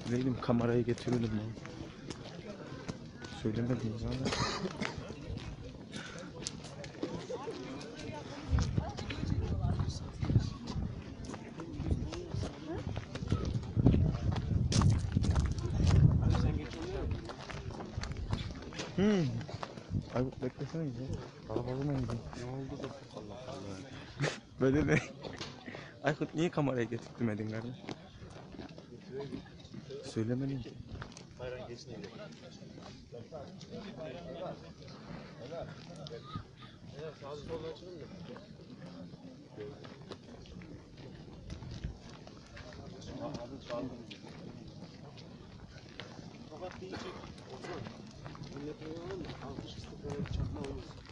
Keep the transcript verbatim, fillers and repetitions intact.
Neydim, kamerayı getiriyordum ben. Söylemedim zaten. Hmm. Aykut beklesene bizi. Arabamla gideyim. Ne oldu da? Allah Allah. Böyle ne? Aykut niye kamerayı getirtmedin kardeş? Söylemedim ki. Bayram geçti. Evet, sağ solda açalım da. Abi sağ olun. Fakat bir iki olsun. Millet oynanır mı? Alkış istikrarı çakma olmasın.